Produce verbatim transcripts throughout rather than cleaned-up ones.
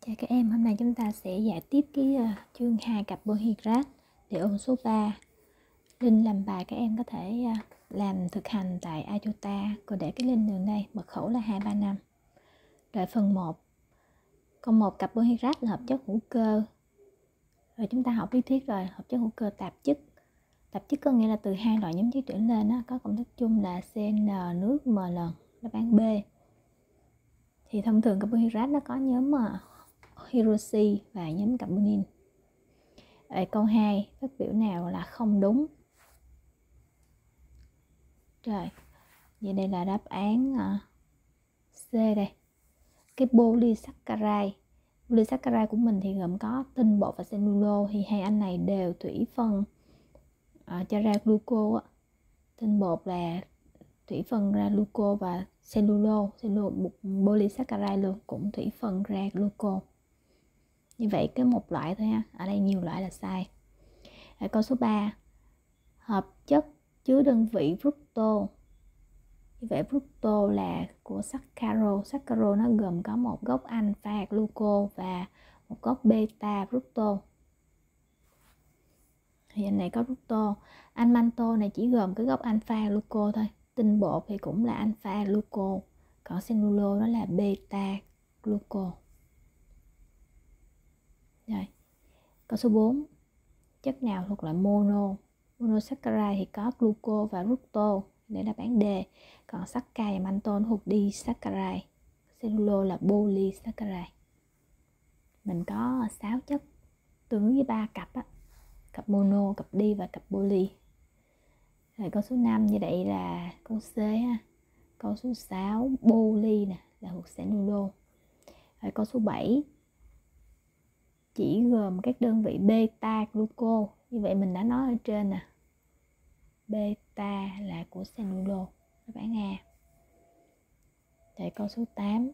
Chào các em, hôm nay chúng ta sẽ giải tiếp cái uh, chương hai carbohydrate để ôn số ba. Link làm bài các em có thể uh, làm thực hành tại Iota. Cô để cái link đường đây, mật khẩu là hai ba năm. Rồi phần một. Câu một, carbohydrate là hợp chất hữu cơ. Rồi chúng ta học lý thuyết rồi, hợp chất hữu cơ tạp chất. Tạp chất có nghĩa là từ hai loại nhóm chất trở lên đó, có công thức chung là xê en nước M lần, đáp án B. Thì thông thường carbohydrate nó có nhóm uh, hydroxy và nhóm carbonin. Ở câu hai, phát biểu nào là không đúng? Rồi, vậy đây là đáp án uh, C đây. Cái polysaccharide, polysaccharide của mình thì gồm có tinh bột và cellulose, thì hai anh này đều thủy phân uh, cho ra glucose. Tinh bột là thủy phân ra glucose và cellulose, cellulose polysaccharide luôn cũng thủy phân ra glucose. Như vậy cái một loại thôi ha, ở đây nhiều loại là sai. Ở câu số ba, hợp chất chứa đơn vị fructose. Như vậy fructose là của saccharose. Saccharose nó gồm có một gốc alpha glucose và một gốc beta fructose. Thì anh này có fructose. Anh mantô này chỉ gồm cái gốc alpha glucose thôi. Tinh bột thì cũng là alpha glucose, còn cellulose đó là beta glucose. Rồi. Câu số bốn, chất nào thuộc loại mono? Monosaccharide thì có glucose và fructose, để đáp án D. Còn sacca và mantô thuộc disaccharide. Cellulose là polysaccharide. Mình có sáu chất tương ứng với ba cặp á. Cặp mono, cặp di và cặp poly. Rồi câu số năm, như vậy là câu C ha. Câu số sáu, poly nè, là thuộc cellulose. Rồi câu số bảy, chỉ gồm các đơn vị beta glucose. Như vậy mình đã nói ở trên nè, beta là của cellulose, đáp án A. Rồi câu số tám,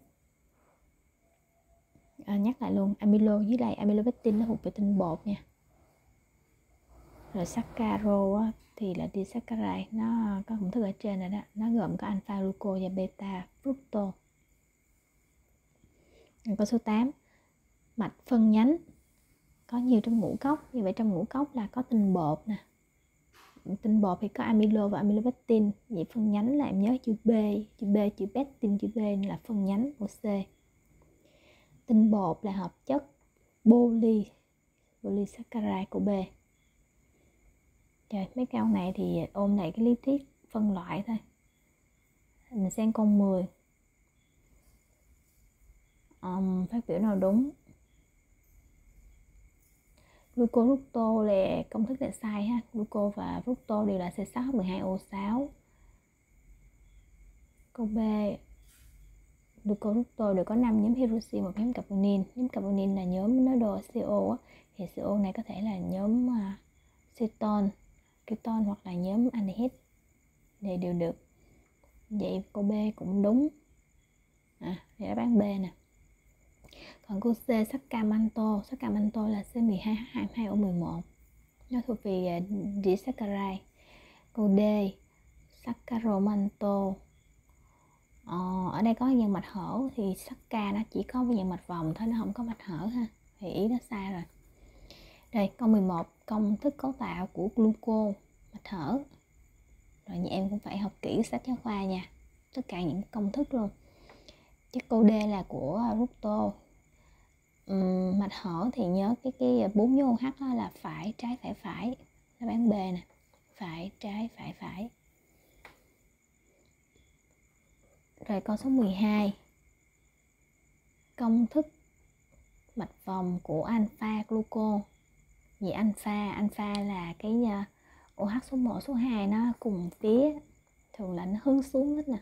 à, nhắc lại luôn, amylo với lại amylopectin nó thuộc về tinh bột nha. Rồi saccharose thì là disaccharide, nó có công thức ở trên rồi đó, nó gồm có alpha glucose và beta fructose. Rồi câu số tám, mạch phân nhánh có nhiều trong ngũ cốc. Như vậy trong ngũ cốc là có tinh bột nè. Tinh bột thì có amylo và amylopectin. Vậy phân nhánh là em nhớ chữ B, chữ B, chữ pectin, chữ B là phân nhánh của C. Tinh bột là hợp chất poly, polysaccharide của B. Rồi mấy câu này thì ôn lại cái lý thuyết phân loại thôi. Mình xem câu mười. Um, phát biểu nào đúng? Glucose fructose là công thức là sai ha. Glucose và fructose đều là C sáu H mười hai O sáu. Câu B, glucose fructose đều có năm nhóm hydroxy, một nhóm carbonin. Nhóm carbonin là nhóm nó đồ CO á. Thì CO này có thể là nhóm uh, ceton, keton hoặc là nhóm aldehyde. Đây đều được. Vậy câu B cũng đúng. À, để đáp án B nè. Còn câu C, sacchamanto, sacchamanto là C mười hai H hai mươi hai O mười một. Nó thuộc về disaccharide. Câu D, saccharomanto. Ờ, ở đây có nhân mạch hở thì sacca nó chỉ có nhân mạch vòng thôi, nó không có mạch hở ha. Thì ý đó sai rồi. Đây, câu mười một, công thức cấu tạo của glucose, mạch hở. Rồi nhà em cũng phải học kỹ sách giáo khoa nha. Tất cả những công thức luôn. Chắc câu D là của fructose. Uhm, mạch hở thì nhớ cái cái bốn dấu H đó là phải trái phải phải, đáp án B nè, phải trái phải phải. Rồi câu số mười hai, công thức mạch vòng của alpha glucose. Vì alpha alpha là cái OH số một số hai nó cùng phía, thường là nó hướng xuống hết nè.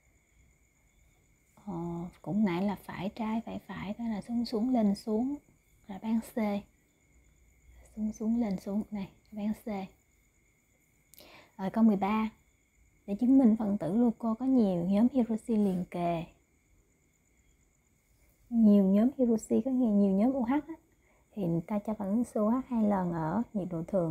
Ờ, cũng nãy là phải trái phải phải, đó là xuống xuống lên xuống, là bán C. Xuống xuống lên xuống này, bán C. Rồi câu mười ba, để chứng minh phân tử glucose có nhiều nhóm hydroxy liền kề. Nhiều nhóm hydroxy có nhiều, nhiều nhóm OH á, thì người ta cho phản ứng xê ô hát hai lần ở nhiệt độ thường.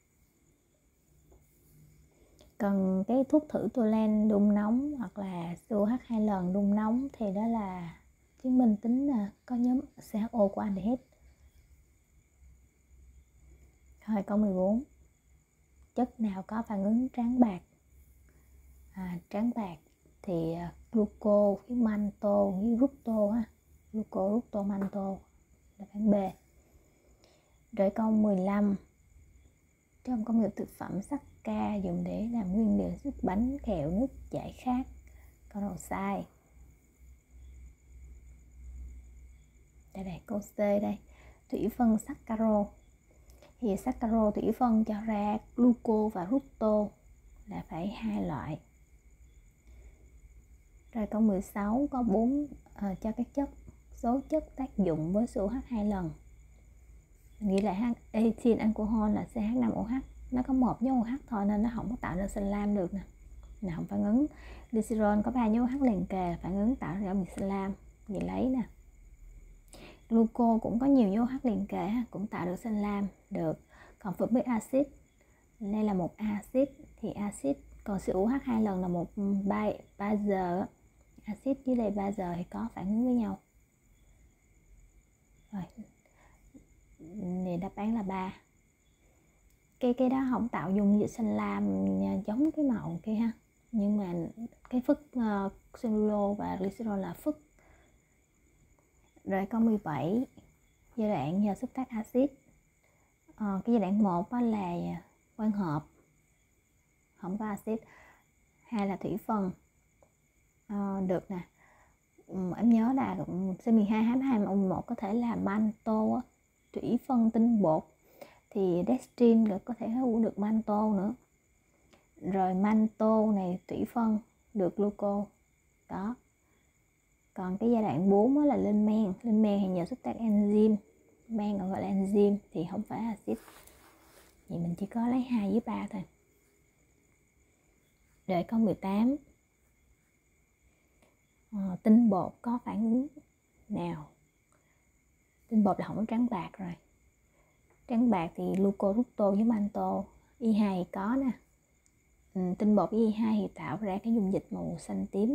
Còn cái thuốc thử toluene đun nóng hoặc là xê ô hát hai lần đun nóng thì đó là chứng minh tính là có nhóm xê hát o của aldehyde. Rồi câu mười bốn. Chất nào có phản ứng trắng bạc? À, trắng bạc thì gluco với manto với fructose ha. Gluco, fructose, manto là phản B. Rồi câu mười lăm. Trong công nghiệp thực phẩm sắc ca dùng để làm nguyên liệu giúp bánh, kẹo, nước giải khát. Câu đầu sai. Đây đây, câu C đây. Thủy phân saccharose. Thì saccharose thủy phân cho ra gluco và fructose là phải hai loại. Rồi câu mười sáu có bốn uh, cho các chất số chất tác dụng với xê ô hát hai lần. Nghĩa là ethyl alcohol là xê hát năm ô hát. Nó có một nhánh OH thôi nên nó không có tạo ra salam được nè. Là không phản ứng. Glycerol có ba nhánh OH liền kề, phản ứng tạo ra salam. Vậy lấy nè. Gluco cũng có nhiều nhánh OH liền kề, cũng tạo được salam được. Còn formic acid, đây là một acid thì acid, còn xê ô hát hai lần là một bazơ. Acid với đây bazơ thì có phản ứng với nhau. Rồi. Thì đáp án là ba. Cái cái đó không tạo dung dịch xanh lam giống cái màu kia ha. Nhưng mà cái phức uh, cellulose và glycerol là phức. Rồi câu mười bảy. Giai đoạn nhờ xúc tác axit. Uh, cái giai đoạn một là quang hợp, không có axit. Hai là thủy phân. Uh, được nè. Um, em nhớ là C mười hai H hai O một có thể là manto, thủy phân tinh bột. Thì dextrin là có thể hữu được manto nữa. Rồi manto này thủy phân được gluco. Đó. Còn cái giai đoạn bốn là lên men. Lên men thì nhờ xúc tác enzyme. Men còn gọi là enzyme thì không phải axit. Vậy mình chỉ có lấy hai với ba thôi. Rồi câu mười tám. Ờ, tinh bột có phản ứng nào? Tinh bột là không có trắng bạc rồi. Trắng bạc thì gluco, fructose với manto. i hai thì có nè. Ừ, tinh bột với i hai thì tạo ra cái dung dịch màu xanh tím.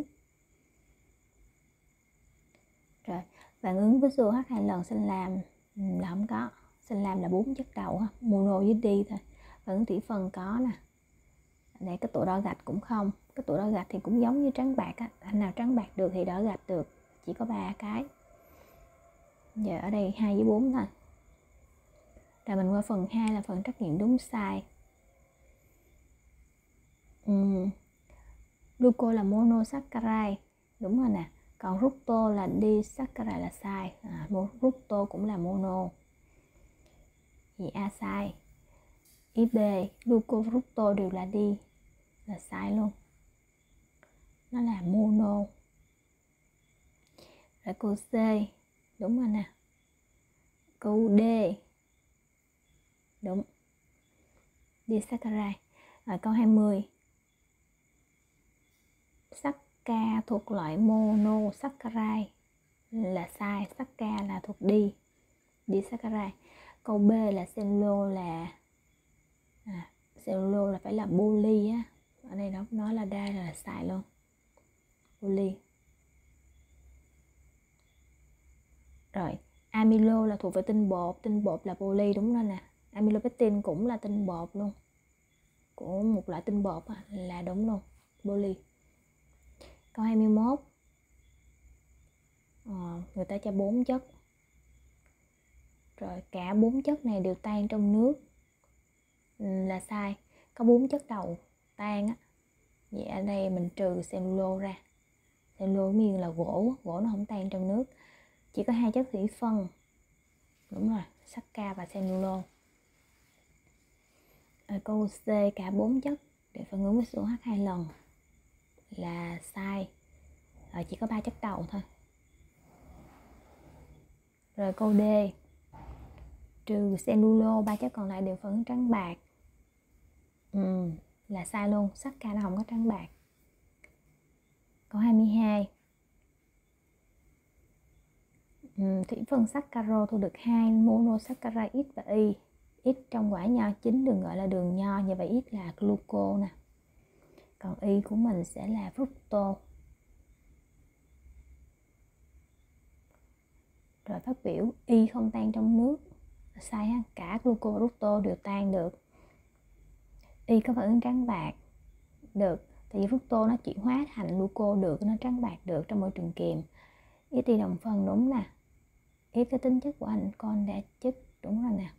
Rồi, phản ứng với xê ô hát hai lần xanh lam là không có. Xanh lam là bốn chất đầu, mono với đi thôi. Phản ứng thủy phân có nè. Đây cái tụi đo gạch cũng không. Cái tụi đo gạch thì cũng giống như trắng bạc á. Anh nào trắng bạc được thì đo gạch được. Chỉ có ba cái. Giờ ở đây hai với bốn thôi. Rồi mình qua phần hai là phần trắc nghiệm đúng sai. uhm. Gluco là monosaccharide, đúng rồi nè. Còn fructose là disaccharide là sai. À, fructose cũng là mono. Thì A sai. Ý B, gluco fructose đều là đi, là sai luôn. Nó là mono. Rồi câu C, đúng rồi nè. Câu D, đúng, disaccharide. Rồi câu hai mươi. Sacca thuộc loại monosaccharide là sai. Sacca là thuộc đi, disaccharide. Câu B là cellulose là à, cellulose là phải là poly á. Ở đây nó nói là đây là sai luôn. Poly. Rồi, amylo là thuộc về tinh bột, tinh bột là poly, đúng rồi nè. Amylopectin cũng là tinh bột luôn. Của một loại tinh bột à, là đúng luôn, poly. Câu hai mươi mốt. Ờ, người ta cho bốn chất. Rồi cả bốn chất này đều tan trong nước là sai. Có bốn chất đầu tan á. Vậy ở đây mình trừ cellulose ra. Cellulose miền là gỗ, gỗ nó không tan trong nước. Chỉ có hai chất thủy phân. Đúng rồi, sacca và cellulose. Ở câu C cả bốn chất để phản ứng với xê ô hát hai lần là sai. Rồi chỉ có ba chất đầu thôi. Rồi câu D, trừ cellulose, ba chất còn lại đều phản ứng trắng bạc. Ừ, là sai luôn, sacca nó không có trắng bạc. Câu hai mươi hai. Ừ, thủy phân saccharose thu được hai monosaccharide X và Y. X trong quả nho chính đừng gọi là đường nho, như vậy X là gluco nè. Còn Y của mình sẽ là fructose. Rồi phát biểu Y không tan trong nước. Sai ha, cả gluco và fructose đều tan được. Y có phản ứng trắng bạc được, tại vì fructose nó chuyển hóa thành gluco được, nó trắng bạc được trong môi trường kiềm. Ít đi đồng phân đúng nè. Ít cái tính chất của anh con đã chất đúng rồi nè.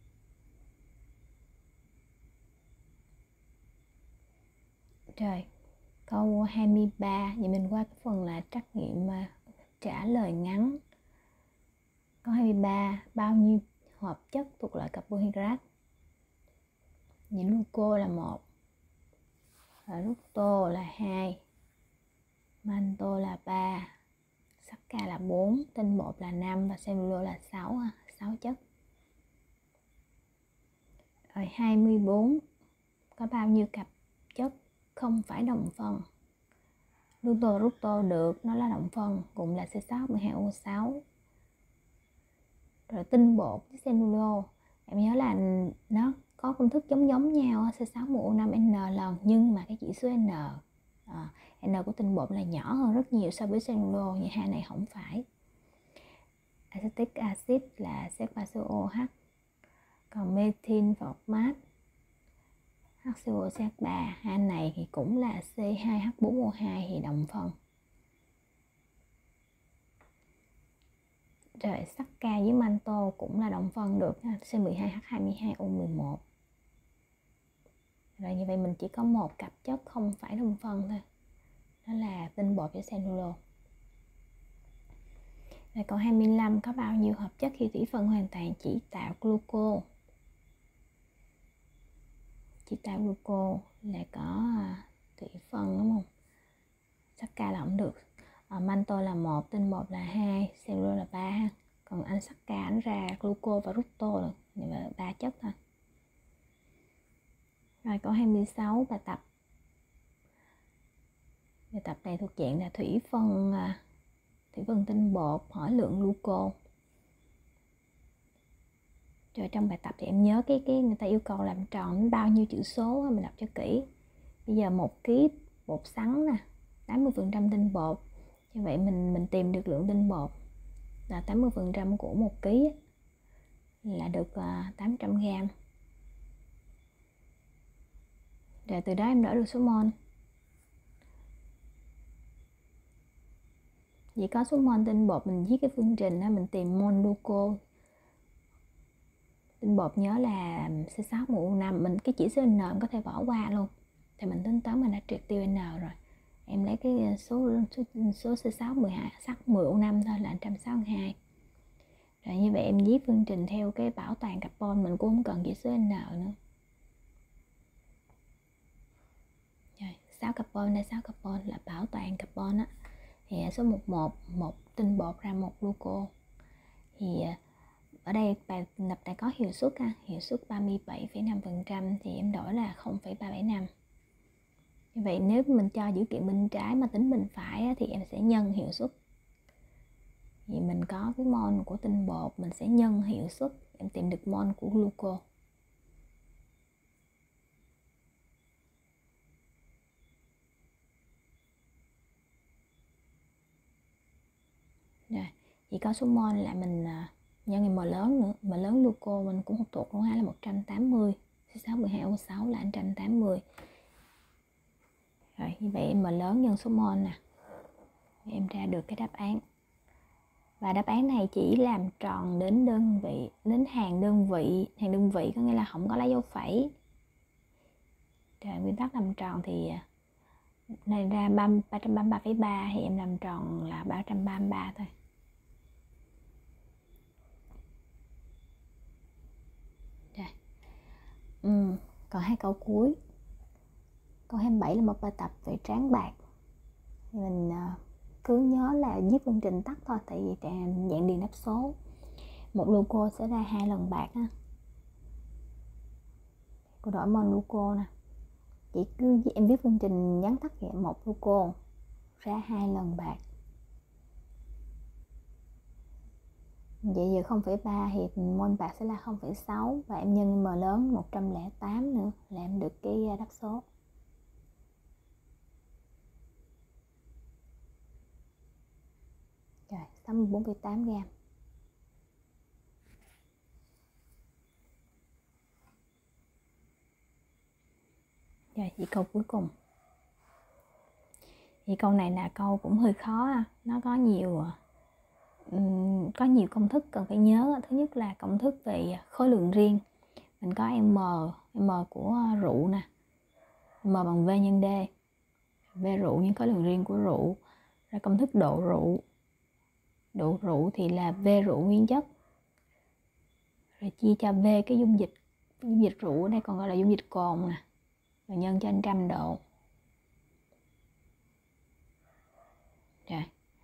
Rồi, câu hai mươi ba, vậy mình qua cái phần là trắc nghiệm mà trả lời ngắn. Câu hai mươi ba, bao nhiêu hợp chất thuộc loại carbohydrate? Vậy gluco là một, fructose là hai, maltose là ba, sacca là bốn, tinh bột là năm và cellulose là sáu, sáu chất. Rồi hai mươi bốn, có bao nhiêu cặp chất không phải đồng phân? Glucose, fructose được, nó là đồng phân, cùng là C sáu H mười hai O sáu. Rồi tinh bột với cellulose, em nhớ là nó có công thức giống giống nhau, C sáu H mười O năm N lần, nhưng mà cái chỉ số N à, N của tinh bột là nhỏ hơn rất nhiều so với cellulose, nhưng hai này không phải. Acetic acid là C ba C O H, còn methyl format H C O C H ba, hai này thì cũng là C hai H bốn O hai thì đồng phân. Rồi sacca với maltose cũng là đồng phân được, C mười hai H hai mươi hai O mười một. Rồi như vậy mình chỉ có một cặp chất không phải đồng phân thôi, đó là tinh bột với cellulose. Rồi câu hai mươi lăm, có bao nhiêu hợp chất khi thủy phân hoàn toàn chỉ tạo gluco? Chỉ tạo gluco là có thủy phân đúng không? Sacca là không được. À, maltose là một, tinh bột là hai, cellulose là ba. Còn anh sacca anh ra gluco và fructose là ba chất thôi. Rồi câu hai mươi sáu, bài tập. Bài tập này thuộc dạng là thủy phân thủy phân tinh bột, hỏi lượng gluco. Rồi trong bài tập thì em nhớ cái cái người ta yêu cầu làm tròn bao nhiêu chữ số, mình đọc cho kỹ. Bây giờ một ký bột sắn nè, tám mươi phần trăm tinh bột. Như vậy mình mình tìm được lượng tinh bột là tám mươi phần trăm của một ký là được uh, tám trăm gram. Rồi từ đó em đỡ được số mol. Vậy có số mol tinh bột, mình viết cái phương trình đó, mình tìm mol gluco. Tinh bột nhớ là C sáu H mười O năm, mình cái chỉ số N có thể bỏ qua luôn. Thì mình tính toán mình đã triệt tiêu N rồi. Em lấy cái số số, số C sáu H mười O năm thôi là một trăm sáu mươi hai. Rồi như vậy em viết phương trình theo cái bảo toàn carbon, mình cũng không cần chỉ số N nữa. Rồi, sáu carbon đây, sáu carbon là bảo toàn carbon á. Thì số mười một, một tinh bột ra một gluco. Thì ở đây bài lập này có hiệu suất ha, hiệu suất ba mươi bảy phẩy năm phần trăm thì em đổi là không phẩy ba bảy năm. Như vậy nếu mình cho dữ kiện bên trái mà tính bên phải thì em sẽ nhân hiệu suất. Vì mình có cái mol của tinh bột, mình sẽ nhân hiệu suất, em tìm được mol của gluco. Rồi, chỉ có số mol là mình nhân M lớn nữa, M lớn gluco mình cũng học thuộc luôn ha, là một trăm tám mươi, C sáu H mười hai O sáu là một trăm tám mươi. Rồi như vậy M lớn nhân số mol nè, em ra được cái đáp án. Và đáp án này chỉ làm tròn đến đơn vị, đến hàng đơn vị, hàng đơn vị có nghĩa là không có lấy dấu phẩy. Rồi nguyên tắc làm tròn thì này ra ba trăm ba mươi ba phẩy ba thì em làm tròn là ba trăm ba mươi ba thôi. Rồi. Ừ, còn hai câu cuối. Câu hai mươi bảy là một bài tập về tráng bạc. Thì mình cứ nhớ là viết phương trình tắt thôi, tại vì dạng điền đáp số. Một gluco sẽ ra hai lần bạc ha. Cô đổi mol gluco nè. Chị cứ em viết phương trình nhắn tắt vậy, một gluco ra hai lần bạc. Vậy giờ không phẩy ba thì mol bạc sẽ là không phẩy sáu và em nhân M lớn một trăm lẻ tám nữa là em được cái đáp số. Rồi, sáu mươi bốn phẩy tám gram. Rồi, vậy câu cuối cùng. Thì câu này là câu cũng hơi khó, nó có nhiều có nhiều công thức cần phải nhớ. Thứ nhất là công thức về khối lượng riêng. Mình có M, M của rượu nè, M bằng V nhân D, V rượu những khối lượng riêng của rượu. Ra công thức độ rượu, độ rượu thì là V rượu nguyên chất, rồi chia cho V cái dung dịch, dung dịch rượu ở đây còn gọi là dung dịch cồn nè, rồi nhân cho một trăm độ. Rồi.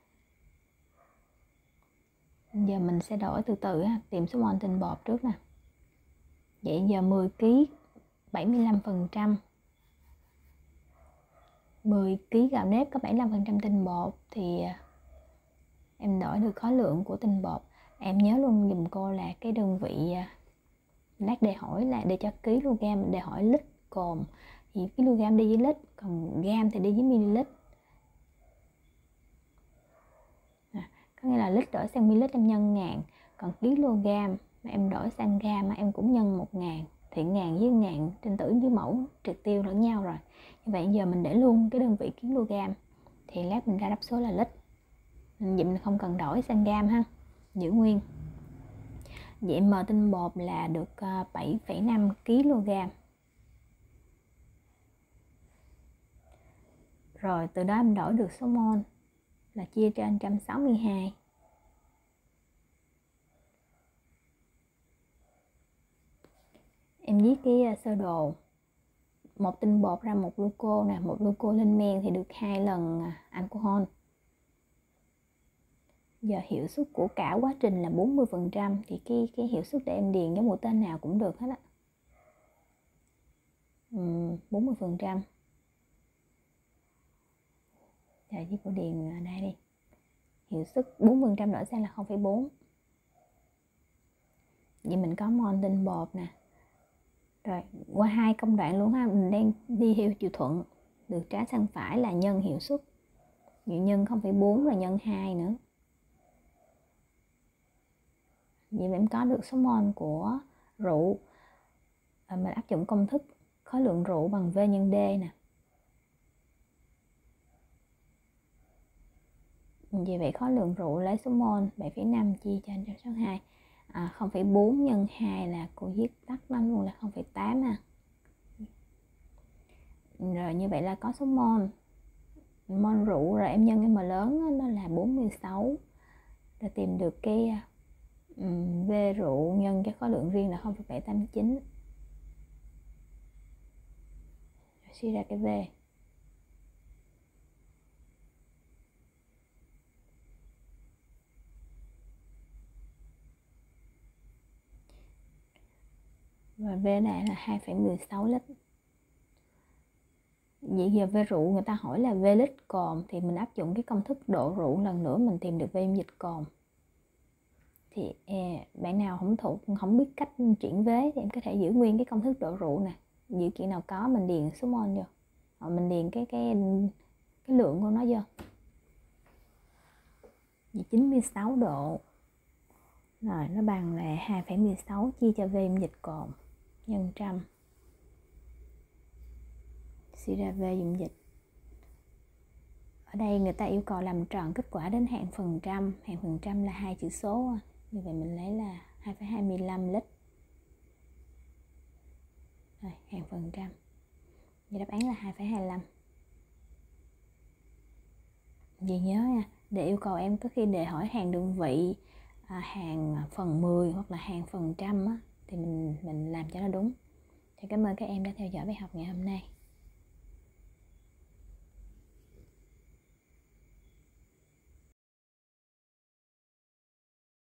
Giờ mình sẽ đổi từ từ ha, tìm số mol tinh bột trước nè. Vậy giờ mười ki lô gam bảy mươi lăm phần trăm. mười ki lô gam gạo nếp có bảy mươi lăm phần trăm tinh bột thì em đổi được khối lượng của tinh bột. Em nhớ luôn dùm cô là cái đơn vị, lát đề hỏi là để cho kg, đề hỏi lít cồn thì kg đi với lít, còn gam thì đi với ml. À, có nghĩa là lít đổi sang ml em nhân ngàn, còn kg mà em đổi sang gam mà em cũng nhân một ngàn, thì ngàn với ngàn trên tử với mẫu triệt tiêu lẫn nhau rồi. Như vậy giờ mình để luôn cái đơn vị kg, thì lát mình ra đáp số là lít. Vậy mình không cần đổi sang gam ha, giữ nguyên. Vậy M tinh bột là được bảy phẩy năm ki lô gam. Rồi từ đó em đổi được số mol là chia cho một trăm sáu mươi hai. Em viết cái sơ đồ. Một tinh bột ra một gluco nè, một gluco lên men thì được hai lần alcohol. Giờ hiệu suất của cả quá trình là bốn mươi phần trăm, thì cái, cái hiệu suất để em điền giống mũi tên nào cũng được hết á. uhm, bốn mươi phần trăm. Giờ chỉ cô điền ở đây đi. Hiệu suất bốn mươi phần trăm đổi sang là không phẩy bốn. Vậy mình có mol tinh bột nè. Rồi qua hai công đoạn luôn ha, mình đang đi theo chiều thuận, được trái sang phải là nhân hiệu suất. Vậy nhân không phẩy bốn là nhân hai nữa. Vậy em có được số mol của rượu. À, mình áp dụng công thức khối lượng rượu bằng V nhân D nè. Vì vậy khối lượng rượu lấy số mol bảy phẩy năm chia cho một trăm sáu mươi hai. À, không phẩy bốn nhân hai là cô viết tắt nó luôn là không phẩy tám ha. Rồi như vậy là có số mol. Mol rượu rồi em nhân cái M lớn nó là bốn mươi sáu. Rồi tìm được cái um, V rượu nhân cái khối lượng riêng là không phẩy bảy tám chín. Rồi suy ra cái V. Và V này là hai phẩy mười sáu lít. Vậy giờ V rượu người ta hỏi là V lít cồn, thì mình áp dụng cái công thức độ rượu lần nữa mình tìm được V dung dịch cồn. Thì eh, bạn nào không thuộc, không biết cách chuyển vế thì em có thể giữ nguyên cái công thức độ rượu nè. Dữ kiện nào có mình điền số mol vô. Rồi mình điền cái cái cái lượng của nó vô. Vậy chín mươi sáu độ. Rồi nó bằng là hai phẩy mười sáu chia cho V dung dịch cồn nhân trăm. Suy ra V dung dịch. Ở đây người ta yêu cầu làm tròn kết quả đến hạn phần trăm. Hạn phần trăm là hai chữ số. Như vậy mình lấy là hai phẩy hai mươi lăm lít. Rồi, hạn phần trăm. Vậy đáp án là hai phẩy hai mươi lăm. Vì nhớ nha, để yêu cầu em có khi để hỏi hàng đơn vị, à, hàng phần mười hoặc là hàng phần trăm á, thì mình mình làm cho nó đúng. Thì cảm ơn các em đã theo dõi bài học ngày hôm nay.